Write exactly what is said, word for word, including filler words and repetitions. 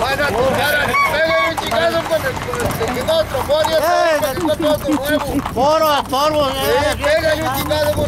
Para tu cara, pégale un chicazo con el, con el, te quedó otro pollo, para que está todo nuevo. Poro, polvo, Sí, pégale un chicazo.